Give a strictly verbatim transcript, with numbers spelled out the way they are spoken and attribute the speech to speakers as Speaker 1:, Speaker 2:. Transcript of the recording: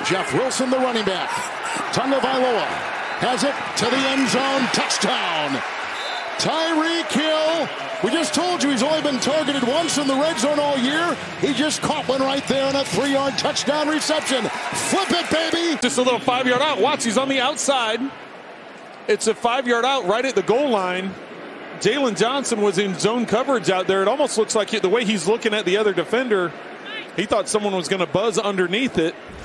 Speaker 1: Jeff Wilson, the running back. Tagovailoa has it to the end zone. Touchdown. Tyreek Hill. We just told you he's only been targeted once in the red zone all year. He just caught one right there on a three-yard touchdown reception. Flip it, baby.
Speaker 2: Just a little five-yard out. Watch, he's on the outside. It's a five-yard out right at the goal line. Jalen Johnson was in zone coverage out there. It almost looks like the way he's looking at the other defender, he thought someone was going to buzz underneath it.